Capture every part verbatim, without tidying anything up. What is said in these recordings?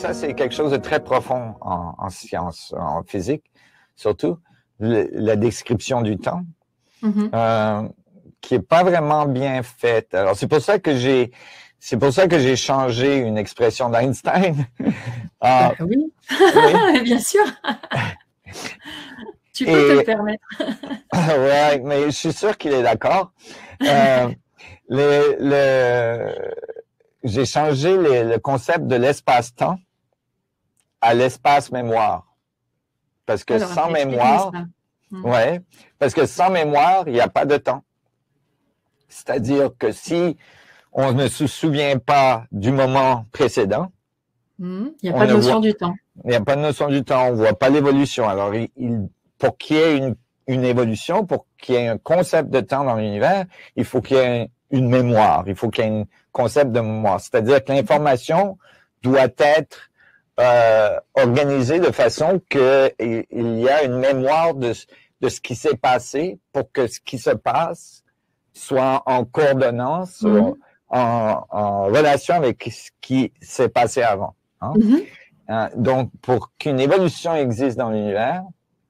ça, c'est quelque chose de très profond en, en sciences, en physique, surtout, le, la description du temps, mm-hmm. euh, qui est pas vraiment bien faite. Alors, c'est pour ça que j'ai, c'est pour ça que j'ai changé une expression d'Einstein. Ah, ben oui, oui. Bien sûr. Tu peux Et, te le permettre. Ouais, mais je suis sûr qu'il est d'accord. Euh, le, le, j'ai changé le, le concept de l'espace-temps à l'espace-mémoire. Parce que Alors, sans mémoire, hum. ouais, parce que sans mémoire, il n'y a pas de temps. C'est-à-dire que si on ne se souvient pas du moment précédent, hum. il n'y a pas de notion voit, du temps. Il n'y a pas de notion du temps, on ne voit pas l'évolution. Alors, il, il, pour qu'il y ait une, une évolution, pour qu'il y ait un concept de temps dans l'univers, il faut qu'il y ait une mémoire, il faut qu'il y ait un concept de mémoire. C'est-à-dire que l'information doit être euh, organisée de façon qu'il il y a une mémoire de, de ce qui s'est passé pour que ce qui se passe soit en coordonnance, mmh. en, en relation avec ce qui s'est passé avant. Hein? Mmh. Euh, donc, pour qu'une évolution existe dans l'univers,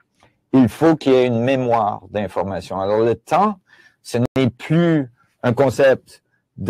il faut qu'il y ait une mémoire d'information. Alors, le temps, ce n'est plus un concept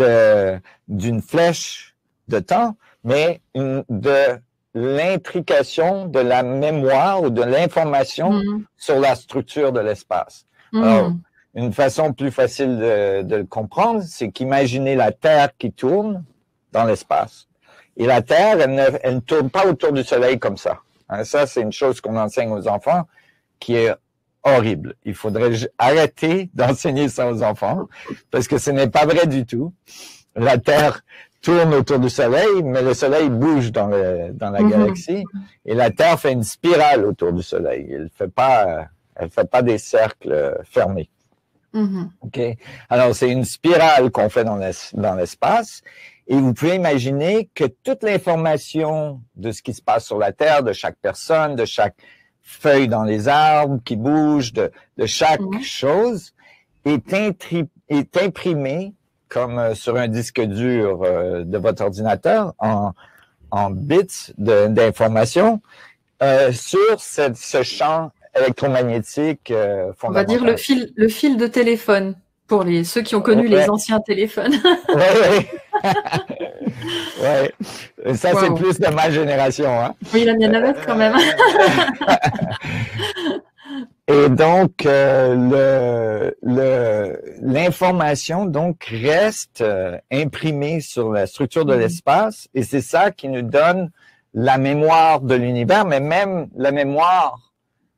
de d'une flèche de temps, mais une, de l'intrication de la mémoire ou de l'information mmh. sur la structure de l'espace. Mmh. Alors, une façon plus facile de, de le comprendre, c'est qu'imaginez la Terre qui tourne dans l'espace. Et la Terre, elle ne, elle ne tourne pas autour du Soleil comme ça. Hein, ça, c'est une chose qu'on enseigne aux enfants qui est horrible. Il faudrait arrêter d'enseigner ça aux enfants parce que ce n'est pas vrai du tout. La Terre tourne autour du Soleil, mais le Soleil bouge dans, le, dans la mm-hmm. galaxie et la Terre fait une spirale autour du Soleil. Elle fait pas, elle fait pas des cercles fermés. Mm-hmm. Okay? Alors, c'est une spirale qu'on fait dans l'espace. Et vous pouvez imaginer que toute l'information de ce qui se passe sur la Terre, de chaque personne, de chaque feuille dans les arbres qui bouge, de, de chaque mmh. chose, est, intri- est imprimée comme euh, sur un disque dur euh, de votre ordinateur en, en bits de, d'information euh, sur cette, ce champ électromagnétique euh, fondamental. On va dire le fil, le fil de téléphone. Pour les, ceux qui ont connu ouais. les anciens téléphones. Oui, oui. ouais. Ça, wow. c'est plus de ma génération. Hein. Oui, la mienne avec quand même. Et donc, euh, le, le, l'information donc reste euh, imprimée sur la structure de mmh. l'espace et c'est ça qui nous donne la mémoire de l'univers, mais même la mémoire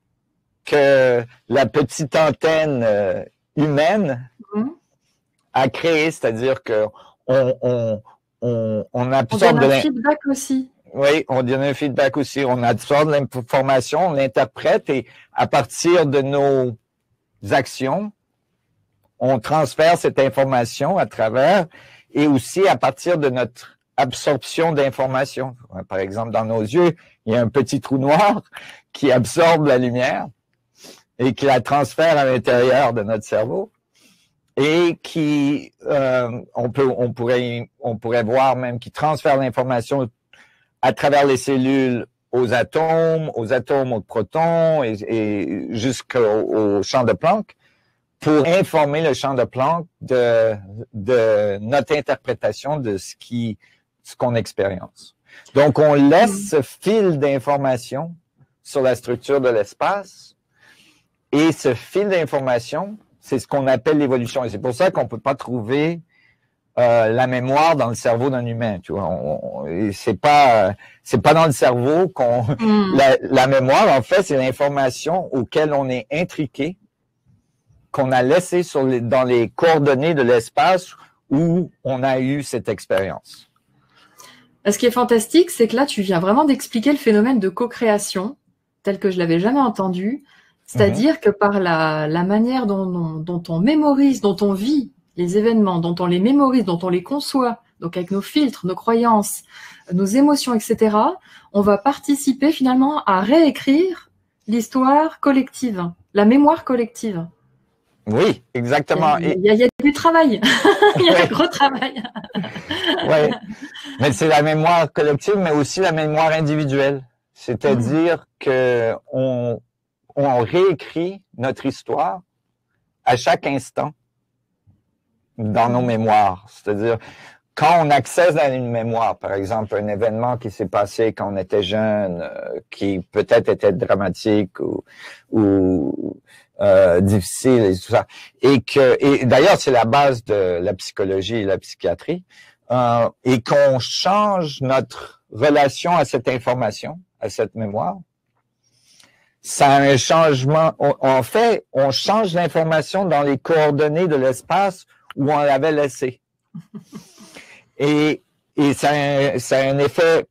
que la petite antenne euh, humaine mmh. a créé, c'est-à-dire que on, on, on, on absorbe on donne un de feedback aussi. Oui, on donne un feedback aussi. On absorbe l'information, on l'interprète et à partir de nos actions, on transfère cette information à travers et aussi à partir de notre absorption d'informations. Par exemple, dans nos yeux, il y a un petit trou noir qui absorbe la lumière et qui la transfère à l'intérieur de notre cerveau et qui, euh, on peut, on pourrait, on pourrait voir même qui transfère l'information à travers les cellules aux atomes, aux atomes aux protons et, et jusqu'au au champ de Planck pour informer le champ de Planck de, de notre interprétation de ce qui, ce qu'on expérience. Donc, on laisse ce fil d'information sur la structure de l'espace et ce fil d'information, c'est ce qu'on appelle l'évolution. Et c'est pour ça qu'on peut pas trouver euh, la mémoire dans le cerveau d'un humain. Tu vois, on, on, c'est pas, c'est pas dans le cerveau qu'on mm. la, la mémoire. En fait, c'est l'information auquel on est intriqué, qu'on a laissé sur les, dans les coordonnées de l'espace où on a eu cette expérience. Ce qui est fantastique, c'est que là, tu viens vraiment d'expliquer le phénomène de co-création tel que je l'avais jamais entendu. C'est-à-dire mmh. que par la, la manière dont on, dont on mémorise, dont on vit les événements, dont on les mémorise, dont on les conçoit, donc avec nos filtres, nos croyances, nos émotions, et cetera, on va participer finalement à réécrire l'histoire collective, la mémoire collective. Oui, exactement. Il y a, il y a, il y a du travail. Il y a Oui. un gros travail. Oui, mais c'est la mémoire collective, mais aussi la mémoire individuelle. C'est-à-dire mmh. que on, on réécrit notre histoire à chaque instant dans nos mémoires. C'est-à-dire, quand on accède à une mémoire, par exemple, un événement qui s'est passé quand on était jeune, euh, qui peut-être était dramatique ou, ou euh, difficile et tout ça, et que, et d'ailleurs, c'est la base de la psychologie et la psychiatrie, euh, et qu'on change notre relation à cette information, à cette mémoire, ça a un changement. On, en fait, on change l'information dans les coordonnées de l'espace où on l'avait laissé. Et, et ça, a un, ça a un effet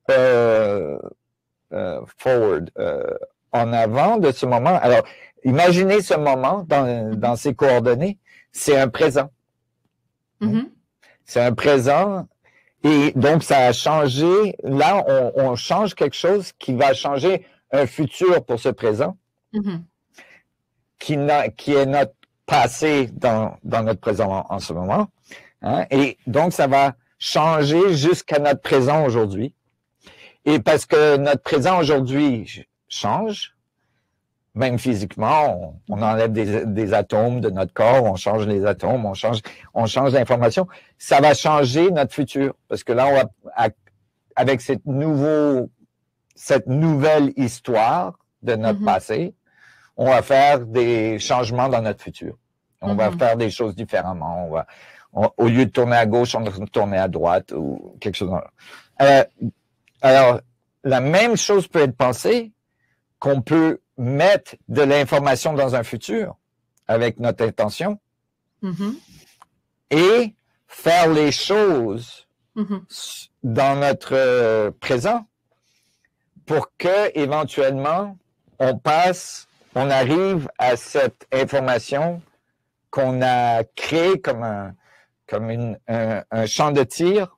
euh, euh, forward, euh, en avant de ce moment. Alors, imaginez ce moment dans, dans ces coordonnées, c'est un présent. Mm-hmm. C'est un présent. Et donc, ça a changé. Là, on, on change quelque chose qui va changer un futur pour ce présent, mm-hmm. qui, n'a, qui est notre passé dans, dans notre présent en, en ce moment. Hein? Et donc, ça va changer jusqu'à notre présent aujourd'hui. Et parce que notre présent aujourd'hui change, même physiquement, on, on enlève des, des atomes de notre corps, on change les atomes, on change, on change l'information, ça va changer notre futur. Parce que là, on va, avec cette, nouveau, cette nouvelle histoire de notre mm-hmm. passé, on va faire des changements dans notre futur. On mm-hmm. va faire des choses différemment. On va, on, au lieu de tourner à gauche, on va tourner à droite ou quelque chose. Euh, alors, la même chose peut être pensée qu'on peut mettre de l'information dans un futur avec notre intention mm-hmm. et faire les choses mm-hmm. dans notre euh, présent pour que éventuellement on passe, on arrive à cette information qu'on a créée comme un comme une, un, un champ de tir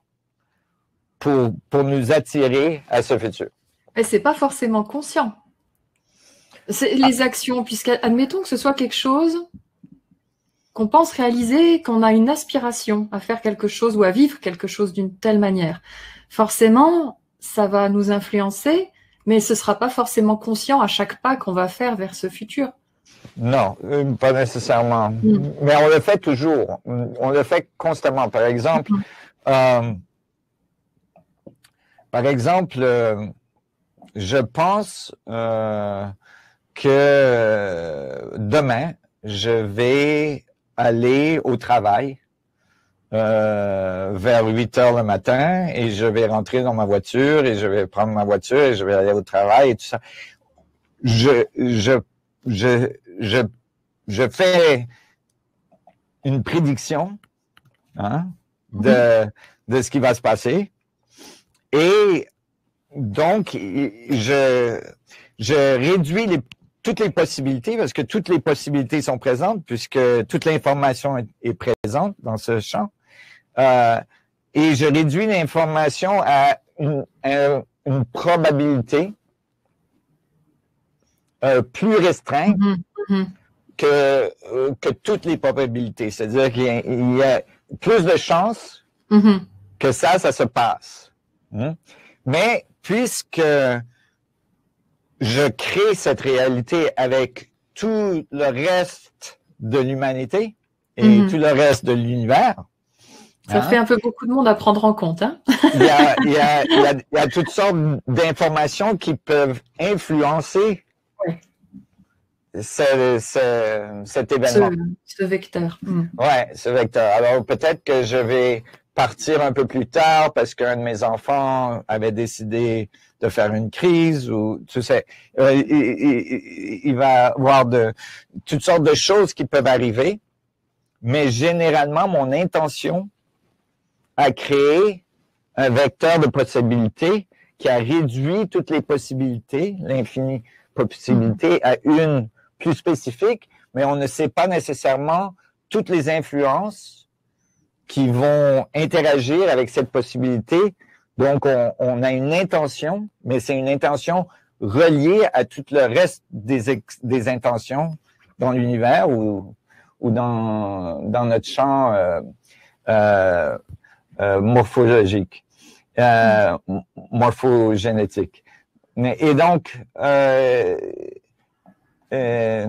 pour pour nous attirer à ce futur. Et c'est pas forcément conscient. C'est les ah. actions, puisqu'admettons que ce soit quelque chose qu'on pense réaliser, qu'on a une aspiration à faire quelque chose ou à vivre quelque chose d'une telle manière. Forcément, ça va nous influencer, mais ce ne sera pas forcément conscient à chaque pas qu'on va faire vers ce futur. Non, pas nécessairement. Mm. Mais on le fait toujours. On le fait constamment. Par exemple, mm. euh, par exemple, euh, je pense euh, que demain, je vais aller au travail euh, vers huit heures le matin et je vais rentrer dans ma voiture et je vais prendre ma voiture et je vais aller au travail et tout ça. Je, je, je, je, je fais une prédiction hein, de, de ce qui va se passer et donc, je, je réduis les, toutes les possibilités parce que toutes les possibilités sont présentes puisque toute l'information est, est présente dans ce champ. Euh, et je réduis l'information à une, à une probabilité euh, plus restreinte mm-hmm. que, euh, que toutes les probabilités. C'est-à-dire qu'il y a, il y a plus de chances mm-hmm. que ça, ça se passe. Mm? Mais puisque je crée cette réalité avec tout le reste de l'humanité et mm-hmm. tout le reste de l'univers. Ça hein, fait un peu beaucoup de monde à prendre en compte. Hein? il, y a, il, y a, il, y a, il y a toutes sortes d'informations qui peuvent influencer ouais. ce, ce, cet événement. Ce, ce vecteur. Mm. Oui, ce vecteur. Alors peut-être que je vais partir un peu plus tard parce qu'un de mes enfants avait décidé de faire une crise ou tu sais, euh, il, il, il va y avoir de toutes sortes de choses qui peuvent arriver, mais généralement mon intention a créé un vecteur de possibilités qui a réduit toutes les possibilités, l'infini possibilité à une plus spécifique, mais on ne sait pas nécessairement toutes les influences qui vont interagir avec cette possibilité. Donc, on, on a une intention, mais c'est une intention reliée à tout le reste des, ex, des intentions dans l'univers ou, ou dans, dans notre champ euh, euh, euh, morphologique, euh, morphogénétique. Mais, et donc, euh, euh,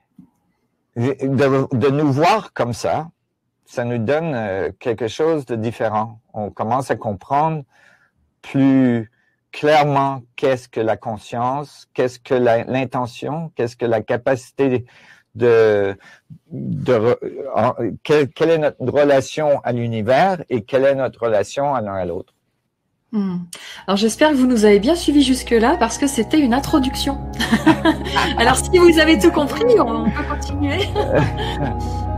de, de nous voir comme ça, ça nous donne euh, quelque chose de différent. On commence à comprendre plus clairement qu'est-ce que la conscience, qu'est-ce que l'intention, qu'est-ce que la capacité de, de en, quelle, quelle est notre relation à l'univers et quelle est notre relation à l'un à l'autre. Hmm. Alors j'espère que vous nous avez bien suivis jusque-là parce que c'était une introduction. Alors si vous avez tout compris, on peut continuer.